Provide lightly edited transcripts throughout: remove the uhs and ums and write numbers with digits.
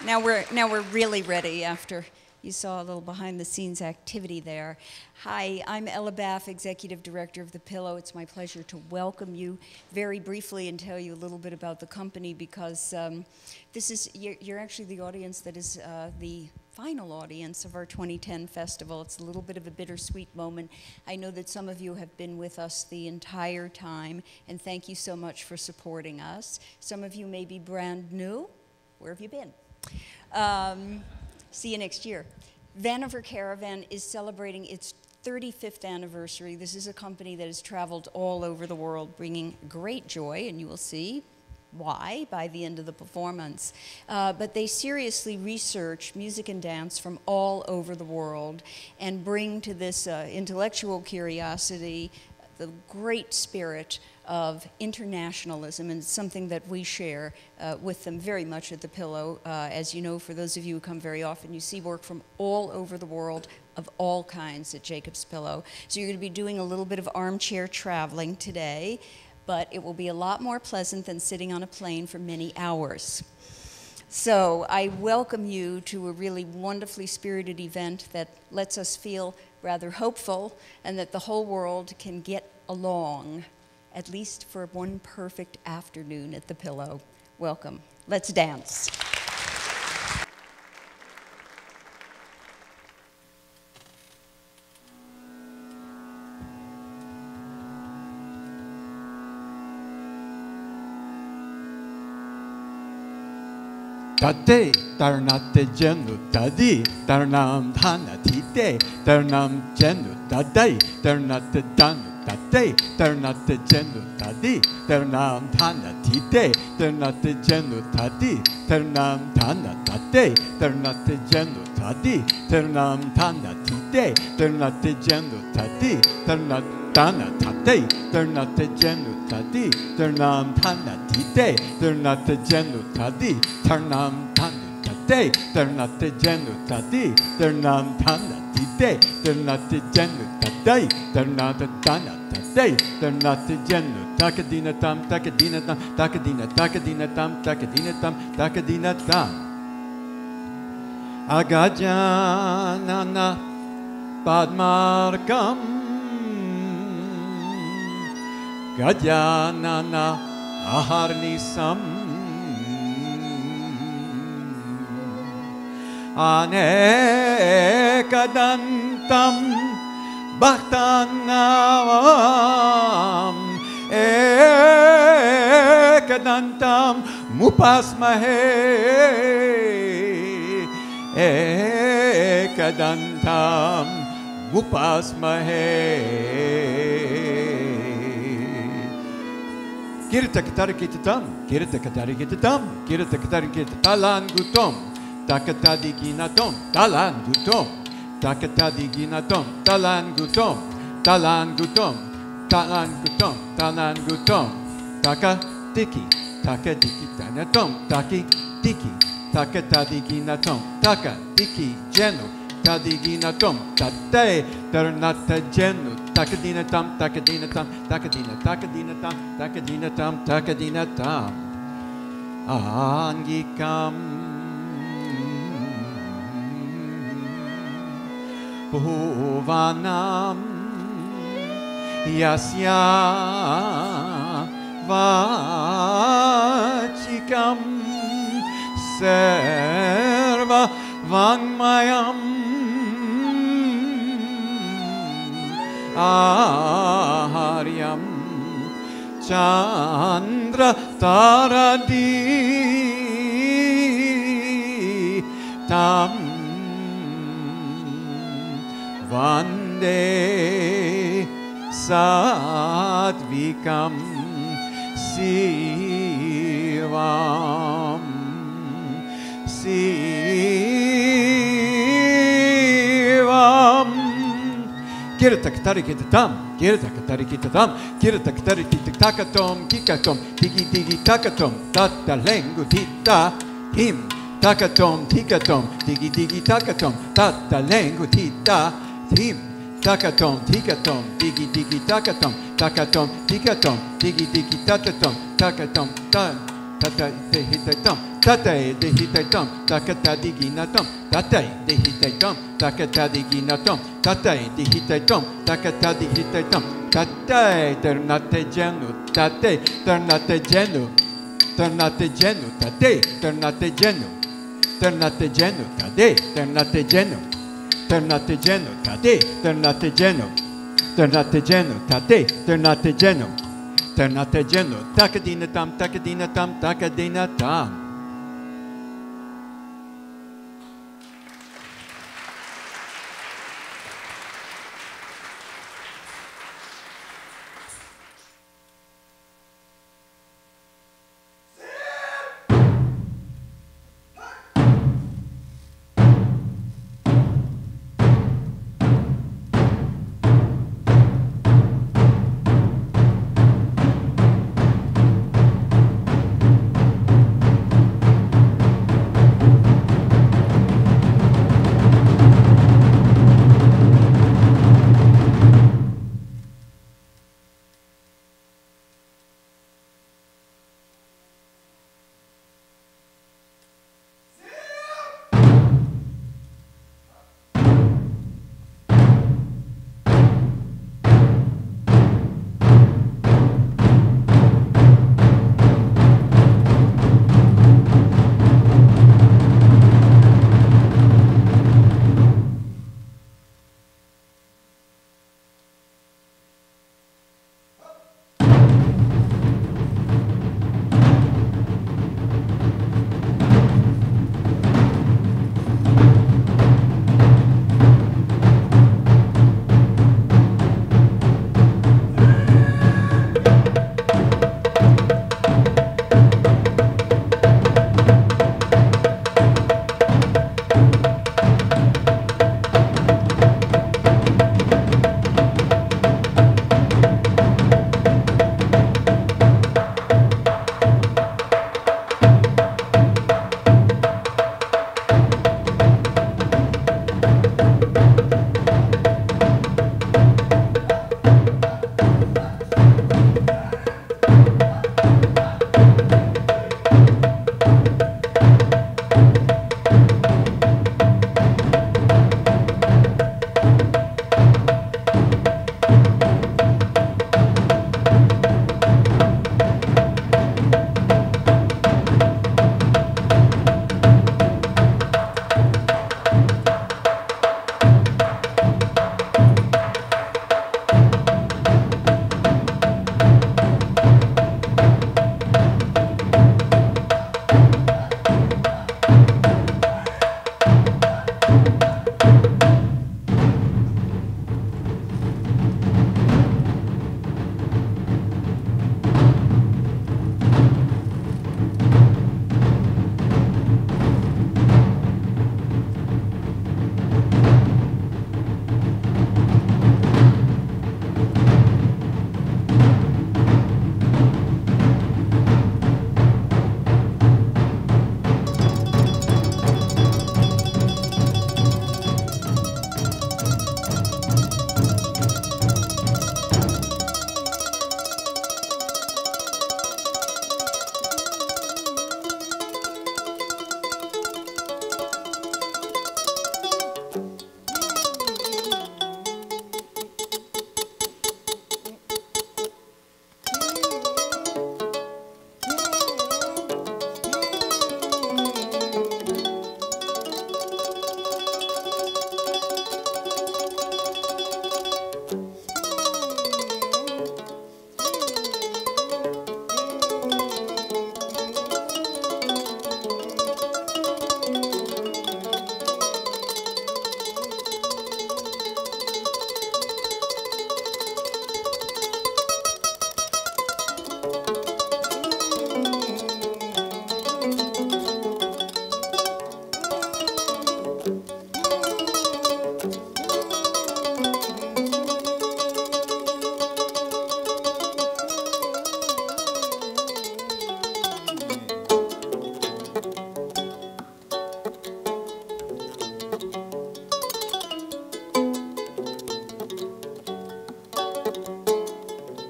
Now we're really ready after you saw a little behind the scenes activity there. Hi, I'm Ella Baff, Executive Director of The Pillow. It's my pleasure to welcome you very briefly and tell you a little bit about the company because you're actually the audience that is the final audience of our 2010 festival. It's a little bit of a bittersweet moment. I know that some of you have been with us the entire time, and thank you so much for supporting us. Some of you may be brand new. Where have you been? See you next year. Vanover Caravan is celebrating its 35th anniversary. This is a company that has traveled all over the world, bringing great joy, and you will see why by the end of the performance. But they seriously research music and dance from all over the world and bring to this intellectual curiosity the great spirit of internationalism, and it's something that we share with them very much at The Pillow. As you know, for those of you who come very often, you see work from all over the world of all kinds at Jacob's Pillow. So you're going to be doing a little bit of armchair traveling today, but it will be a lot more pleasant than sitting on a plane for many hours. So I welcome you to a really wonderfully spirited event that lets us feel rather hopeful and that the whole world can get along, at least for one perfect afternoon at The Pillow. Welcome. Let's dance. Tate tarnate genu tadi tarnam dhana tite tarnam genu tadai tarnate danu tate tarnate genu tadi tarnam dhana tite tarnate genu tadi tarnam dhana tate tarnate genu tadi tarnam dhana tite tarnate genu tadi tarnat dana tate tarnate genu tadi tarnam dhana tite tarnate genu tadi tarnam dhana tate tarnate genu tadi tarnam dhana tite tarnate genu tadai tarnate dana tate tarnate genu takadina tam takadina tam takadina takadina tam takadina tam takadina tam agajanana padmarkam gajanana aharnisam anekadantam bhaktanavam ekadantam mupasmahe ekadantam mupasmahe Kirtakatarikitam, Kirtakatarikitam, Kirtakatarikitam, Gutom, Takatadikinatom, Talan Gutom, Takatadikinatom, Talan Gutom, Talan Gutom, Talan Gutom, Talan Gutom, Takatiki, Takadiki Tanatom, Taki, Tiki, Takatadikinatom, Takatiki, Genu, Tadiginatom, Tate, Ternata Genu, Takadina tam, takadina tam, takadina, takadina tam, takadina tam, takadina tam. Angikam Bhuvanam Yasya Vachikam Serva Vangmayam Aharyam Chandra Taradi Tam Vande Sadvikam Sivam Sivam Kirtaktarikitatam, Kirtaktarikitatam, Kirtaktarikitakatom, Kikatom, Tiki Tiki Takatom, Tatalengu Tita, Him, Takatom, Tikatom, Tiki Tiki Takatom, Tatalengu Tita, Him, Takatom, Tikatom, Tiki Tiki Takatom, Takatom, Tikatom, Tiki Tiki Takatom, Takatom, Tata Hitatom, tate de hite tom, takata digina tom, tate de hite tom, takata digina tom, tate de hite tom, takata di hite tom, tate ternate genu, tate ternate genu, ternate genu, tate ternate genu, ternate genu, tate ternate genu, ternate genu, tate ternate genu, ternate genu, tate ternate genu, ternate genu, takadina tam, takadina tam, takadina tam.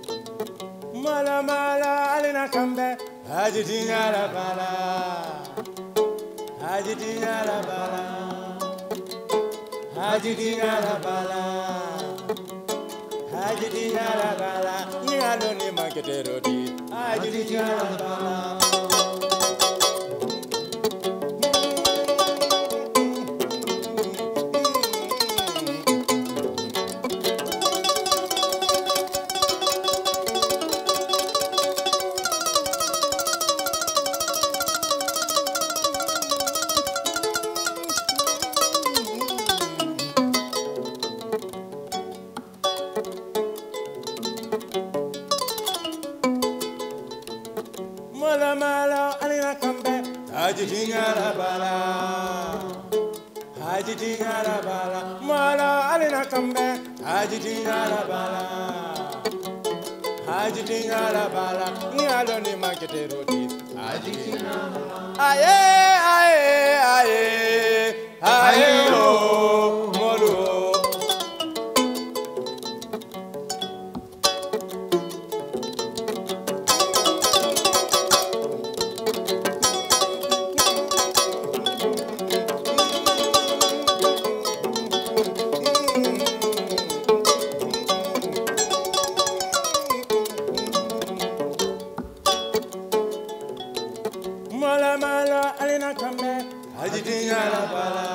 Mala mala alina kambe ajitinga la bala. Hajidinyara bala, hajidinyara bala, hajidinyara bala. Nyalo ni maketero di, hajidinyara bala. Mala mala alina kambe hajidinyara bala, hajidinyara bala. Mala alina kambe hajidinyara bala, hajidinyara bala. Nyalo ni maketero di hajidinyara bala. Aye aye aye aye oh molo. Mala mala alina kambe hajidinyara bala,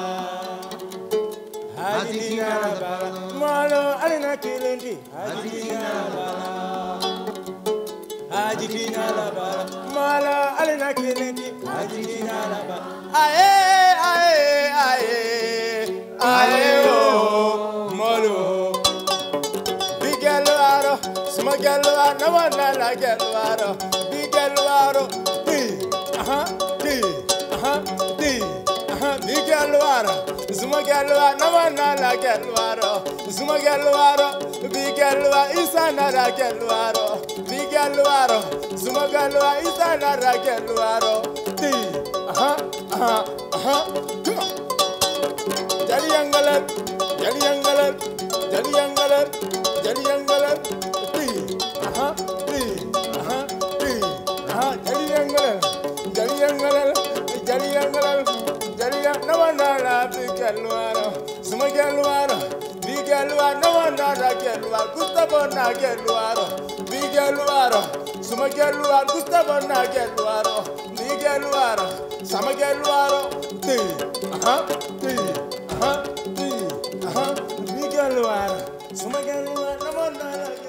hajidinyara bala. Mala alina kilendi hajidinyara bala, hajidinyara bala. Mala alina kilendi hajidinyara bala. Aye aye aye aye oh molo. Bigelwaro smagelwaro nawana la gelwaro. Bigelwaro Bigelwaro, Zumagelwa, Namana la Gelwaro, Zumagelwaro, Bigelwa, Isana la Gelwaro, Bigelwaro, Zumagelwa, Isana la Gelwaro, Jali Yangalet, Jali Yangalet, Jali Yangalet, Jali Yangalet, Jali Yangalet. Jaliya nawana bigelwaro, sumagelwaro, bigelwaro nawana gelwaro, Gustavo na gelwaro, bigelwaro, sumagelwaro, Gustavo na gelwaro, bigelwaro, samagelwaro, bigelwaro, sumagelwaro nawana gelwaro.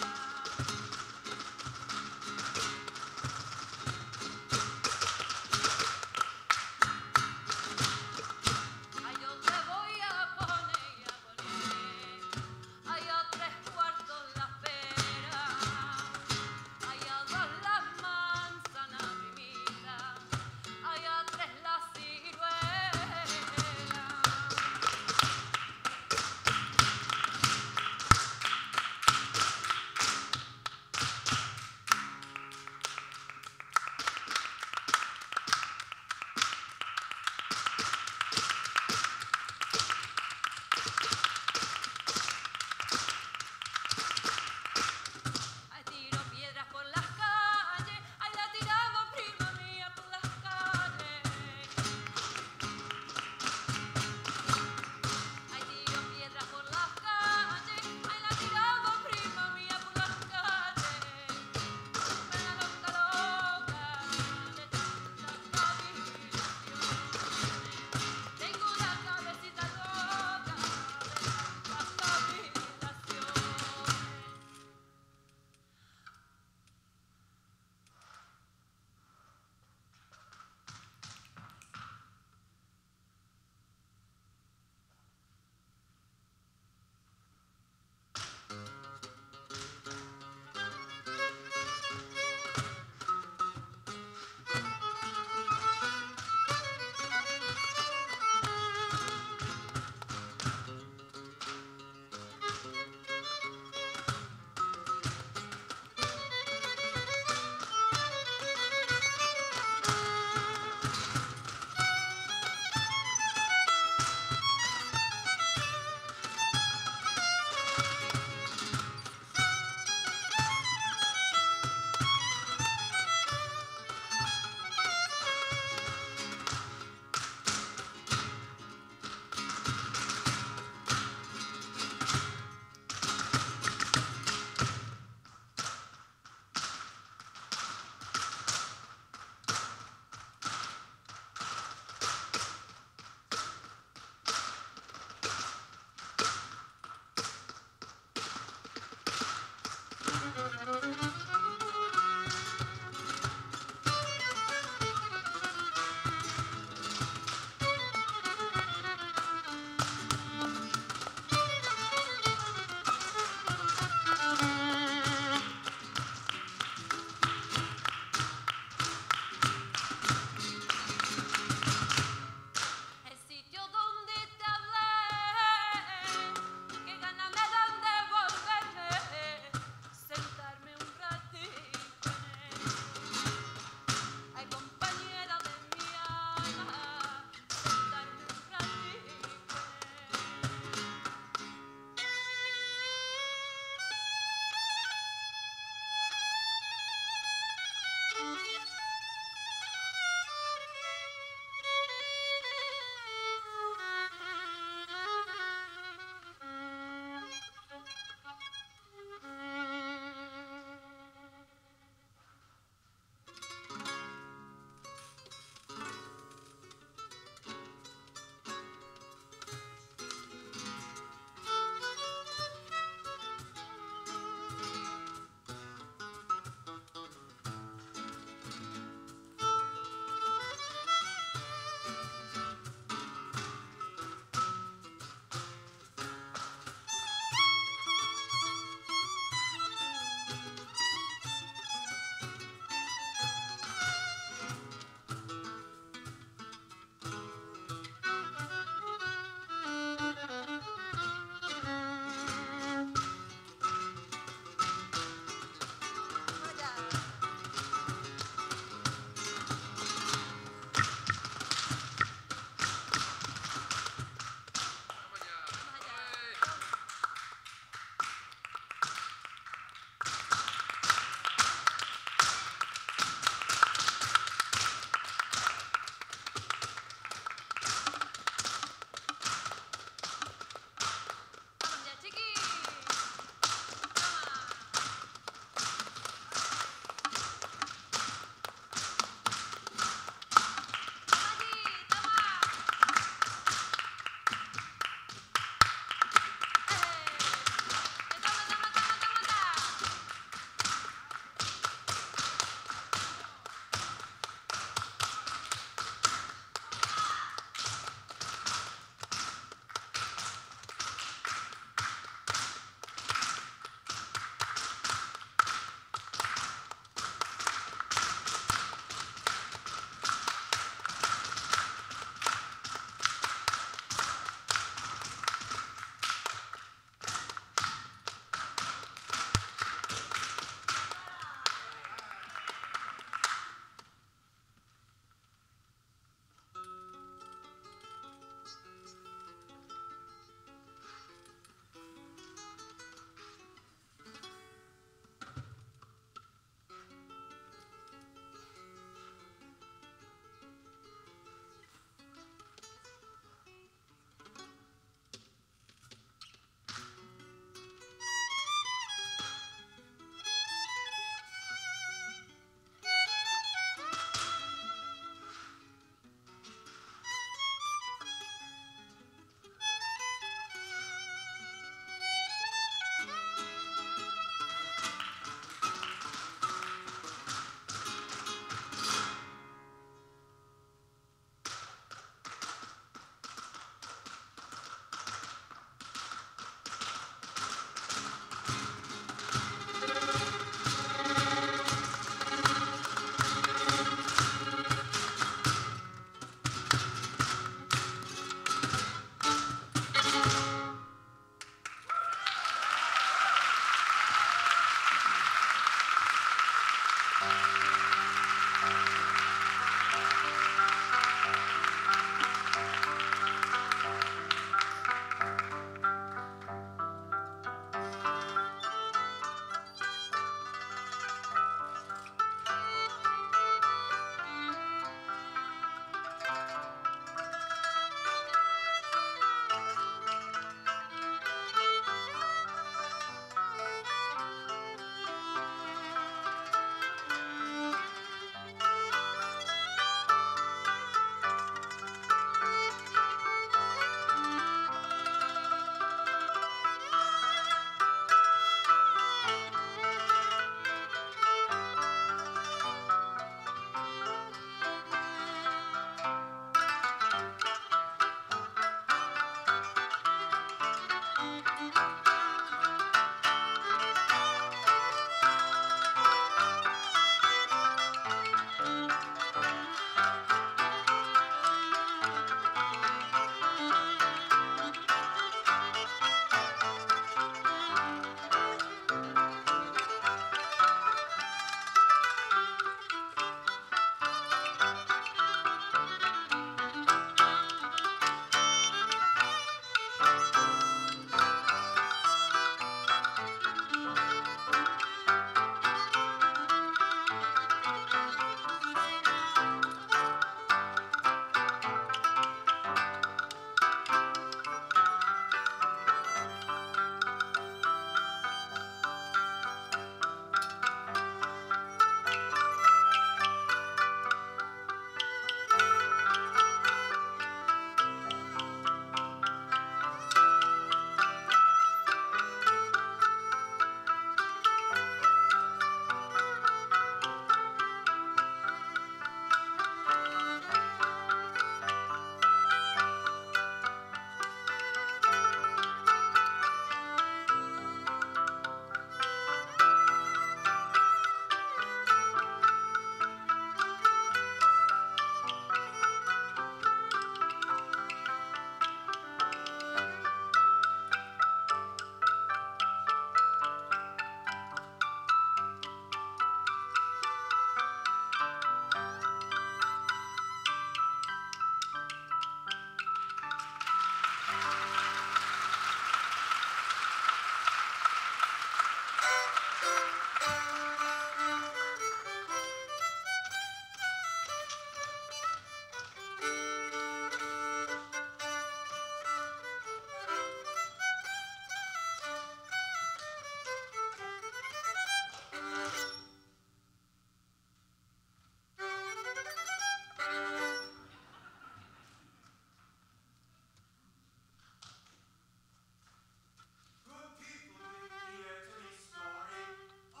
Good people, here to this story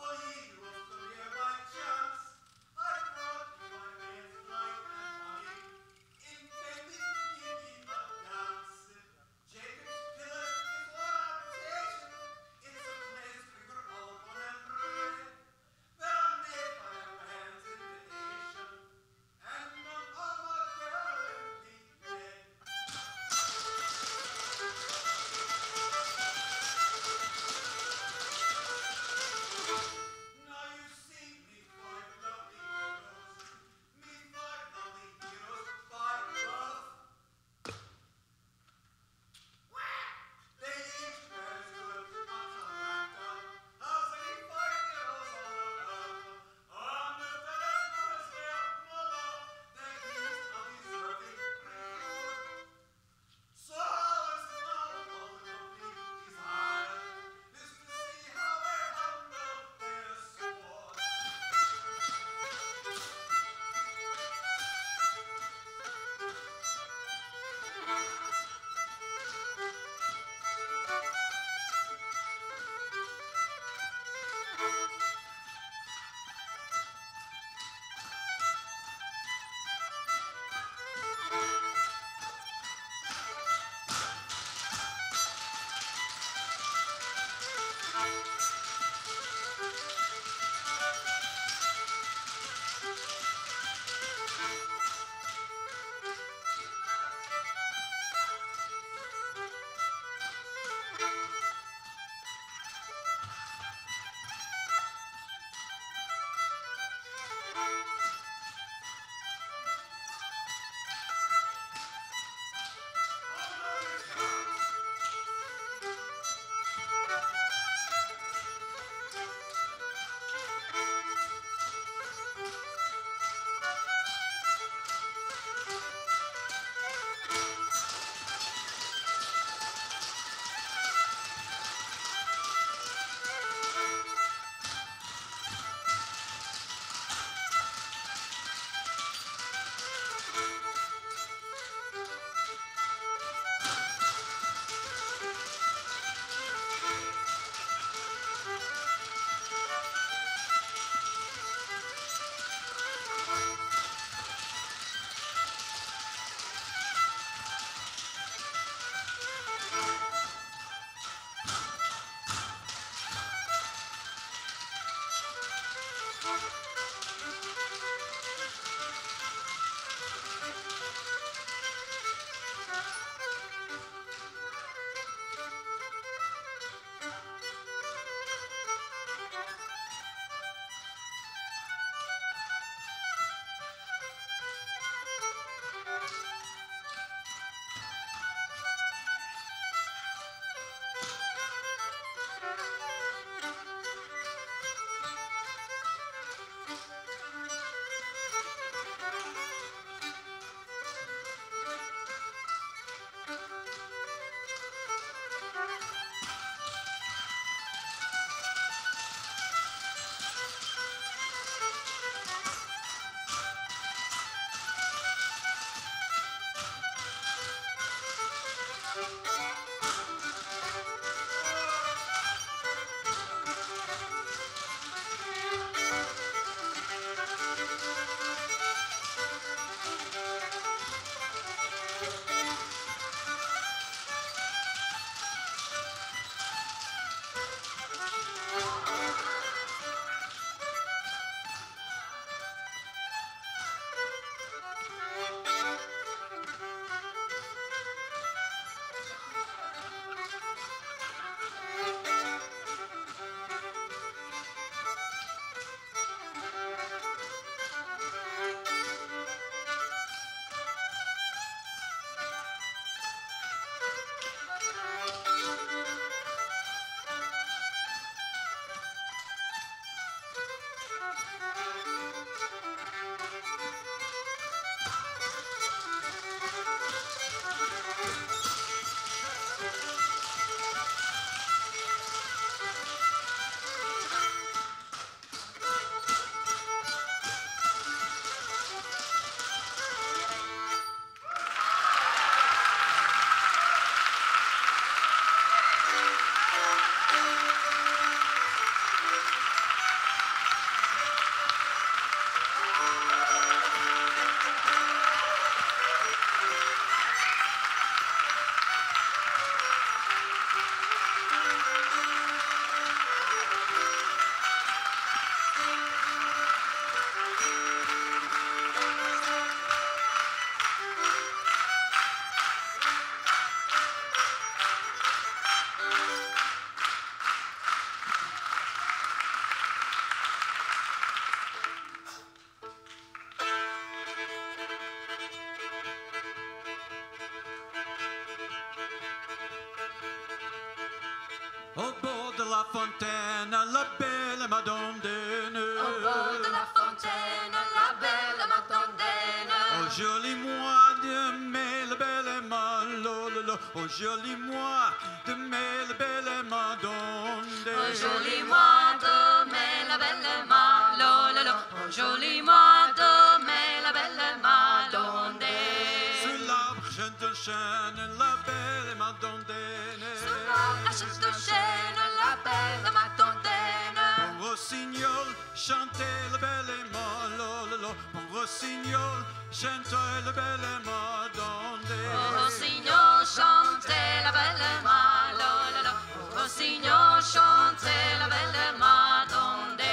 Au bord de la fontaine, la belle Madonna. Au bord de la fontaine, la belle Madonna. Au joli mois de mai, la belle Madonna. Au joli mois de mai, la belle Madonna. Au joli mois de mai, la belle Madonna. Au joli mois de mai, la belle Madonna. Sous l'arbre chêne, la belle Madonna. Sous l'arbre chêne, la belle Madonna. Mon rossignol chantait la belle Madonna. Mon rossignol chantait la belle Madonna. Mon rossignol chantait la belle Madonna. Mon rossignol chantait la belle Madonna.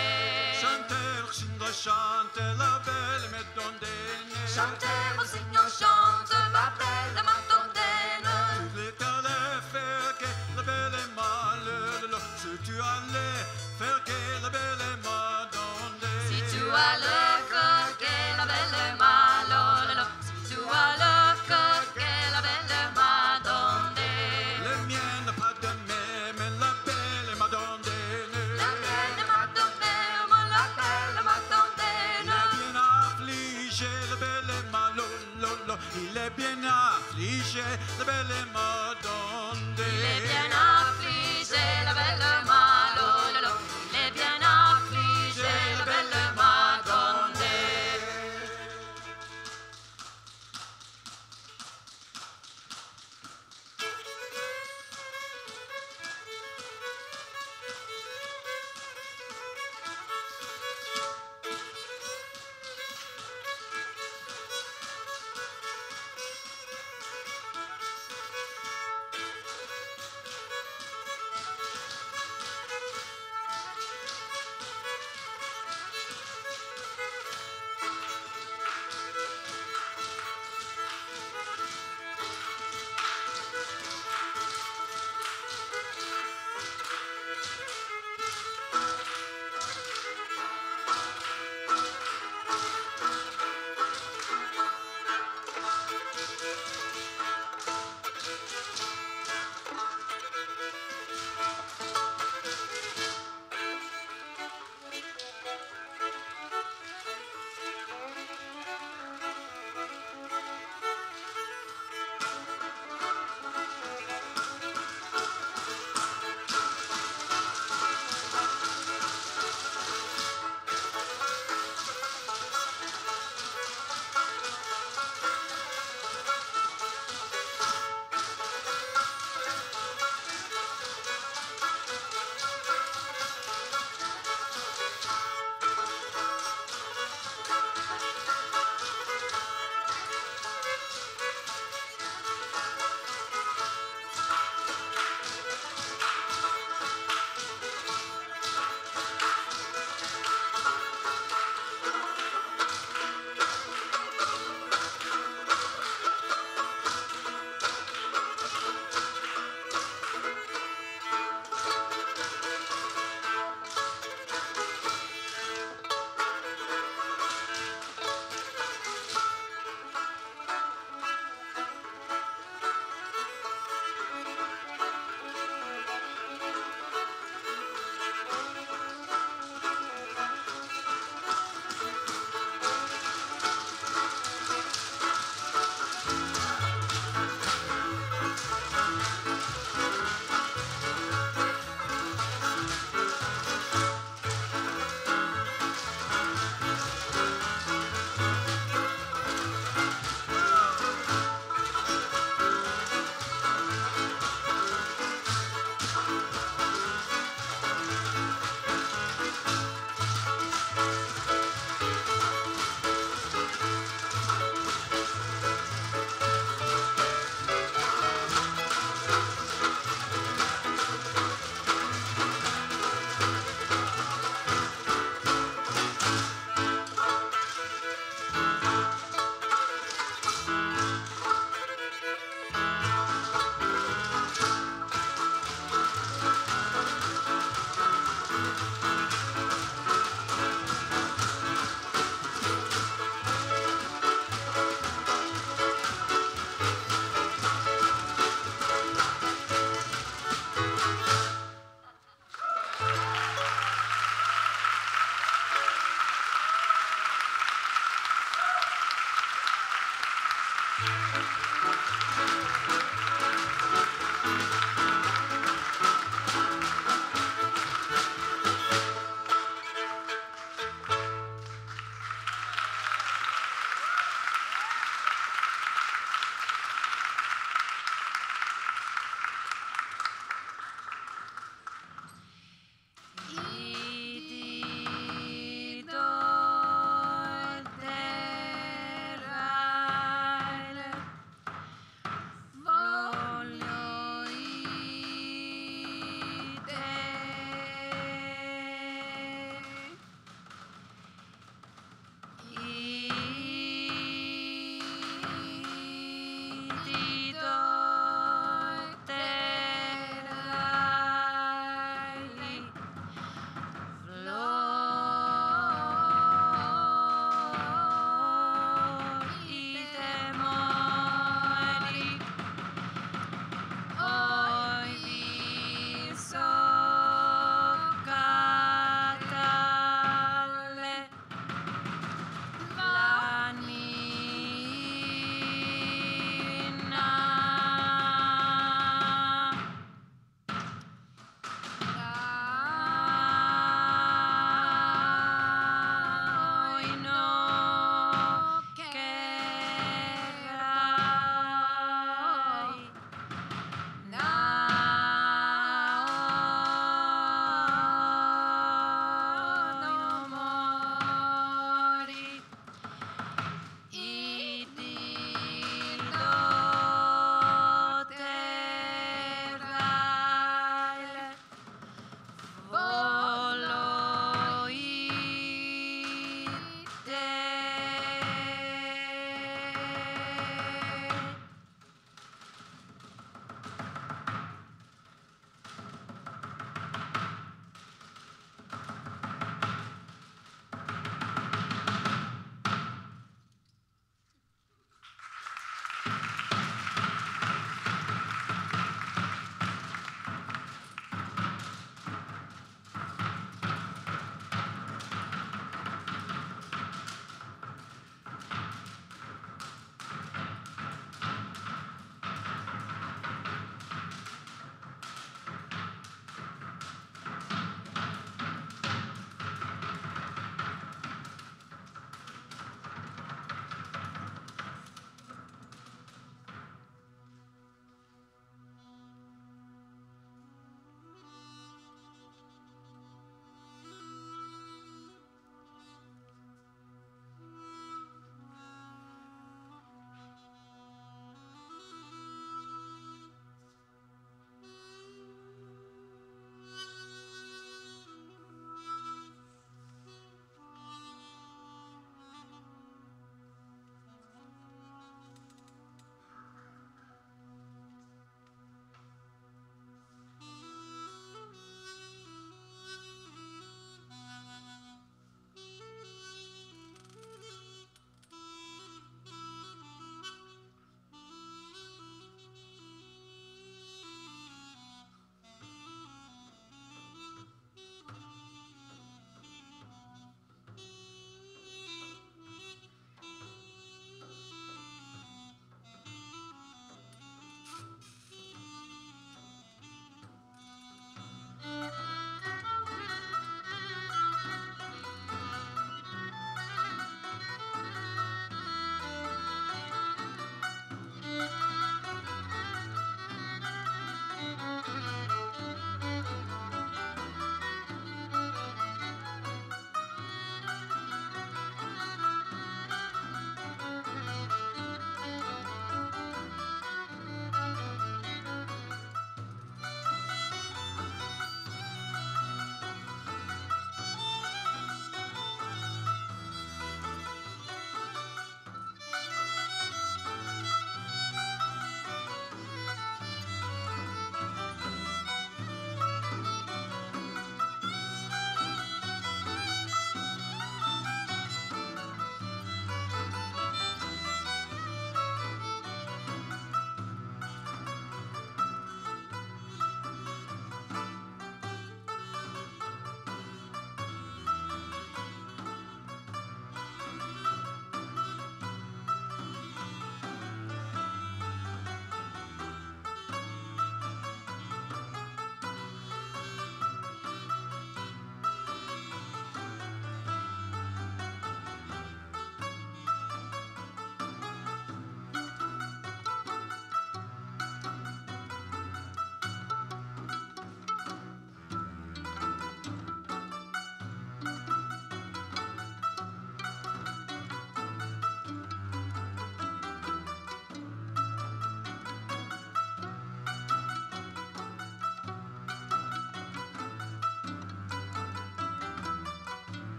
Chante la belle Madonna. Chantait rossignol chante la belle Madonna. Tu allais faire que la belle Madonna. Si tu allais faire que la belle Madonna. Si tu as le cœur qu'est la belle Madonna. Si tu as le cœur qu'est la belle Madonna. Le mien n'a pas de mais la belle Madonna. La belle Madonna, la belle Madonna. Il est bien affligé, la belle Madonna. Il est bien affligé, la belle Madonna. Il est bien affligé.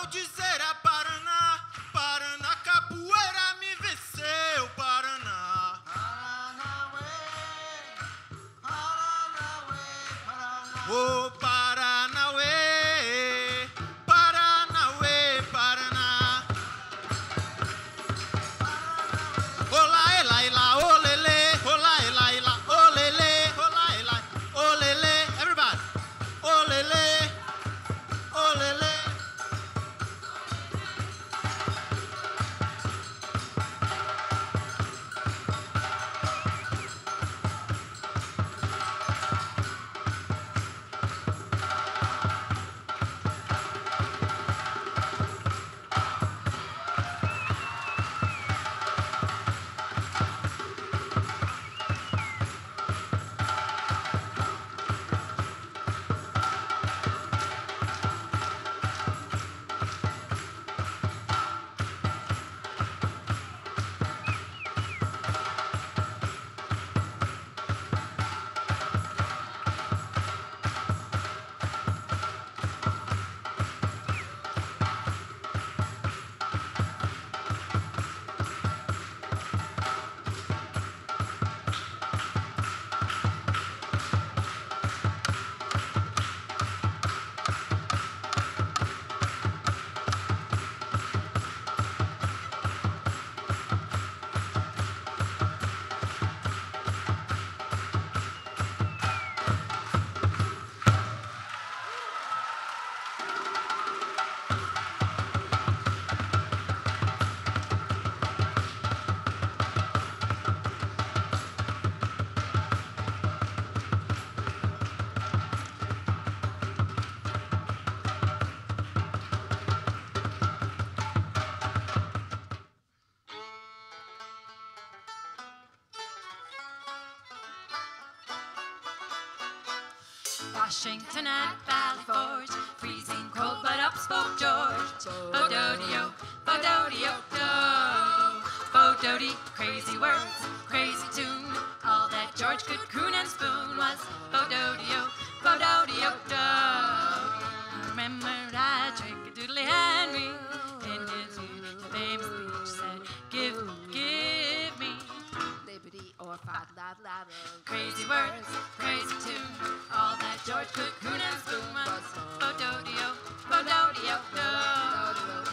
dizer a Paraná, Paraná capoeira me venceu, Paraná. Oh, Paranauê, Paranauê, Paraná. Olá, elá, elá, olelê, olá, elá, elá, olelê, olá, elá, olelê, everybody, olelê, olelê. Washington at Valley Forge, freezing cold, but up spoke George. Bo-do-de-o, bo-do-de-o-do. Bo-do-de, crazy words, crazy tune. All that George could croon and spoon was bo-do-de-o, bo-do-de-o-do. Remember that Trick-a-doodly Henry in his famous speech said, give me liberty or fight loud, loud. Crazy words, crazy tune. All that George could croon and spoon was bo-do-de-o, bo-do-de-o-do.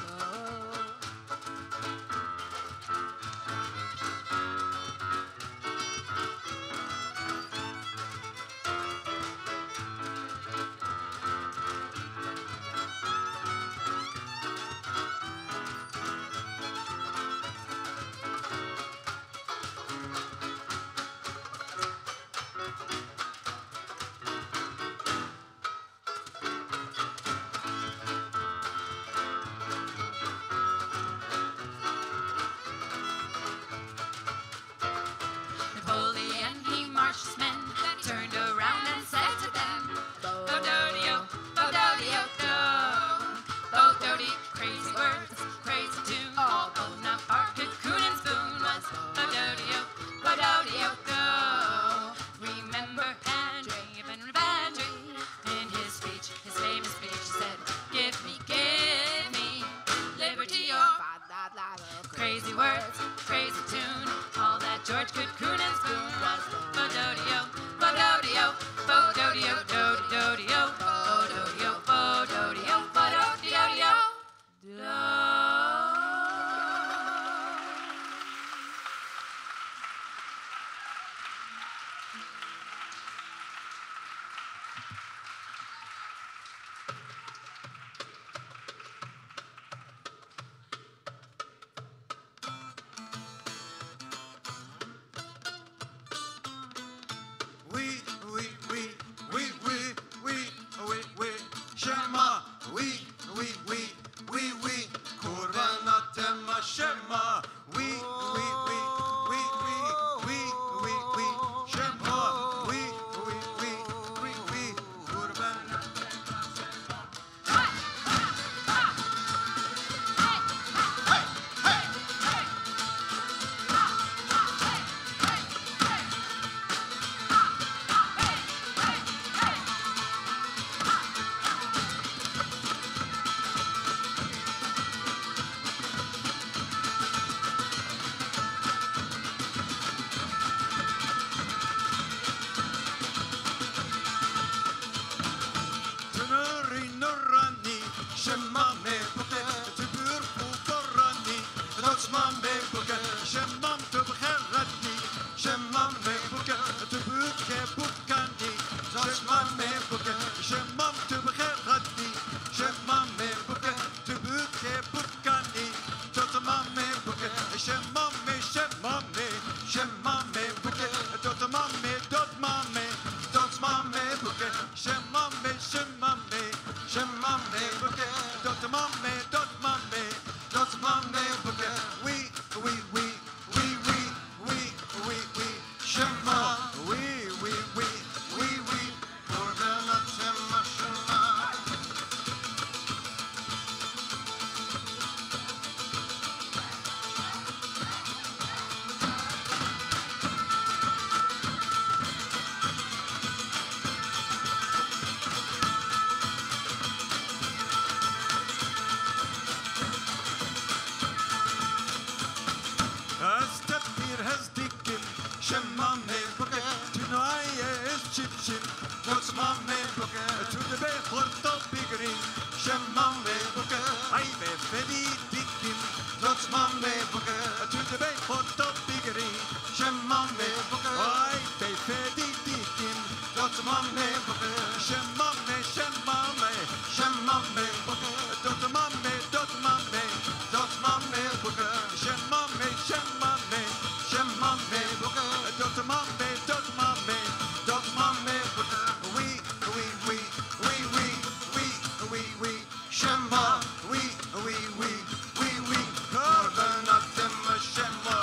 chip, that's my man booker. To the bay, horto biggery, shema me booker. I be fedi dikin, that's my man booker. To the bay, horto biggery, shema me booker. I be fedi dikin, that's my man booker. Shema me, shema me, shema me booker. That's my man, that's my man, that's my man booker. Shema me, shema me, shema me booker. That's my man, that's my man, that's my man booker. We, shema, we, carbon at them, shema.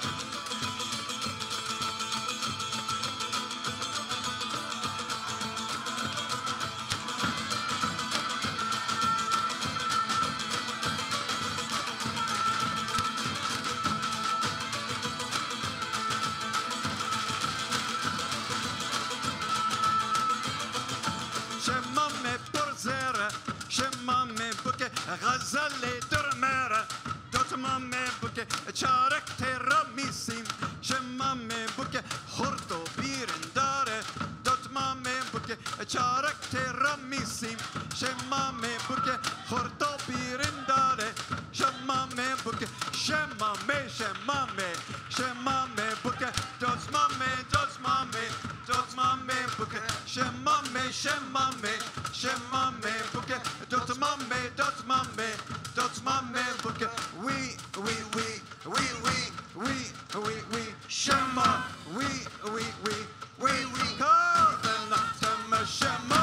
Shema me porzera, shema me buke, غزالي درمرة دوت مامي بوكي شارك تراميسيم شمامي بوكي خورتو بيرندارة دوت مامي بوكي شارك تراميسيم شمامي بوكي خورتو بيرندارة شمامي بوكي شمامي بوكي دوت مامي بوكي شمامي بوكي دوت مامي بوكي we shema we carbon atom shema.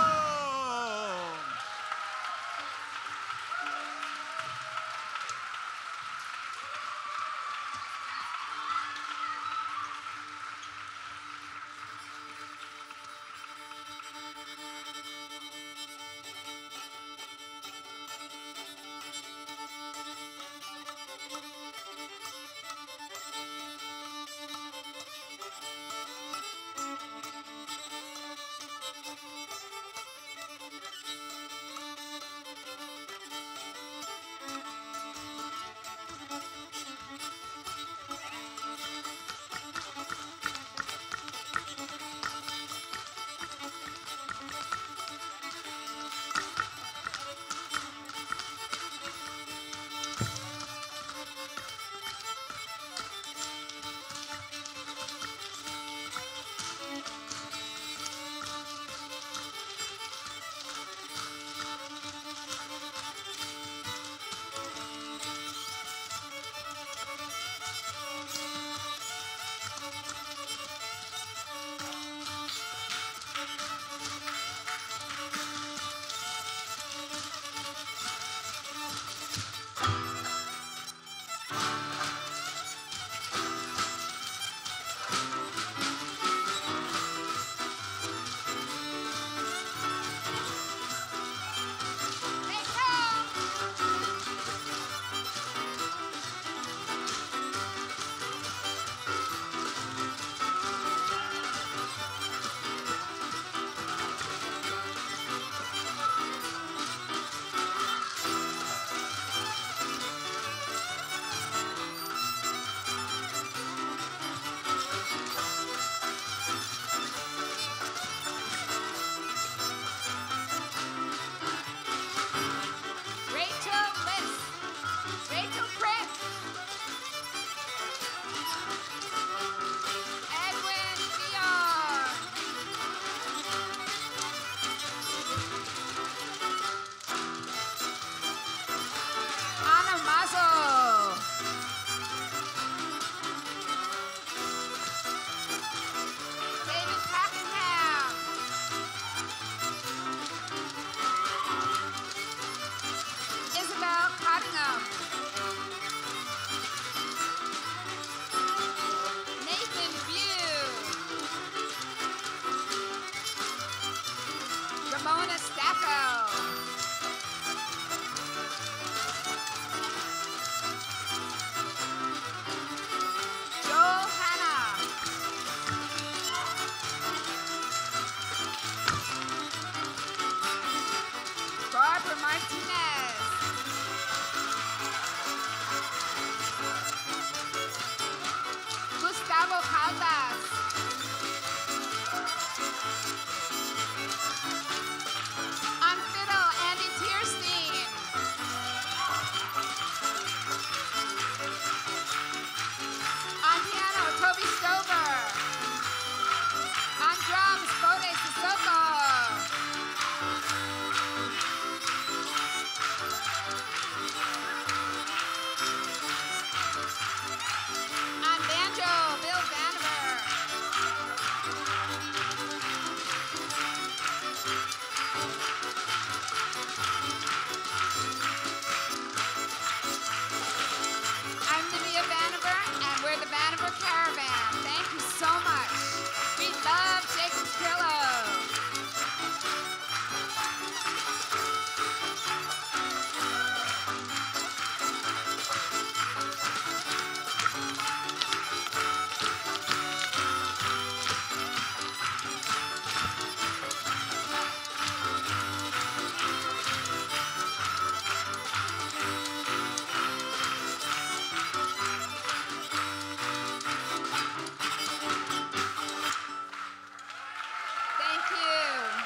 you.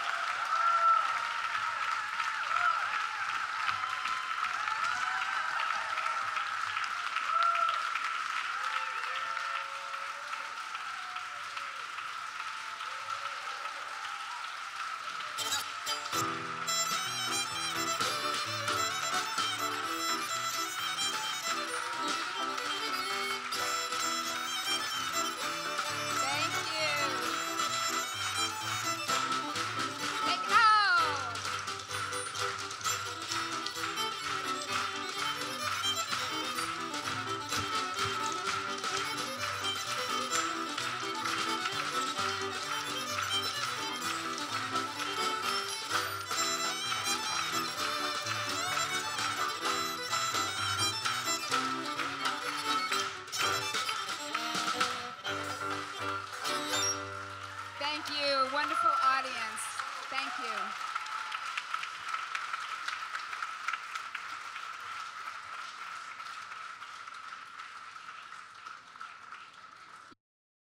Thank you. Take it out. Thank you. Wonderful audience. Thank you.